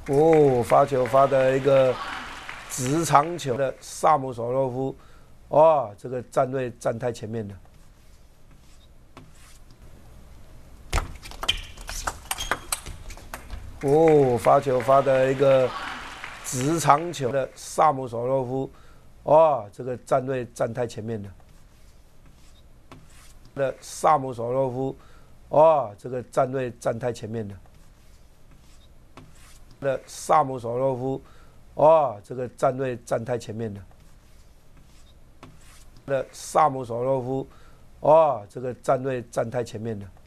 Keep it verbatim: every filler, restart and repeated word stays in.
哦，发球发的一个直长球的萨姆索洛夫，哇，这个站位站太前面了。哦，发球发的一个直长球的萨姆索洛夫，哇，这个站位站太前面了。的萨姆索洛夫，哇，这个站位站太前面了。的萨姆索洛夫，哇，这个站位站太前面了。的萨姆索洛夫，哇，这个站位站太前面了。